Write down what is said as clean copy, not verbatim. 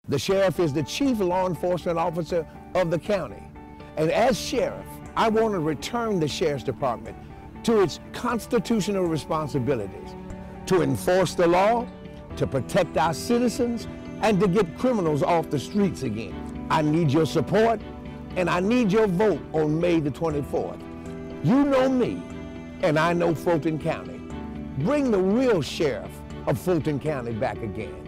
The sheriff is the chief law enforcement officer of the county. And as sheriff, I want to return the sheriff's department to its constitutional responsibilities, to enforce the law, to protect our citizens, and to get criminals off the streets again. I need your support, and I need your vote on May the 24th. You know me, and I know Fulton County. Bring the real sheriff of Fulton County back again.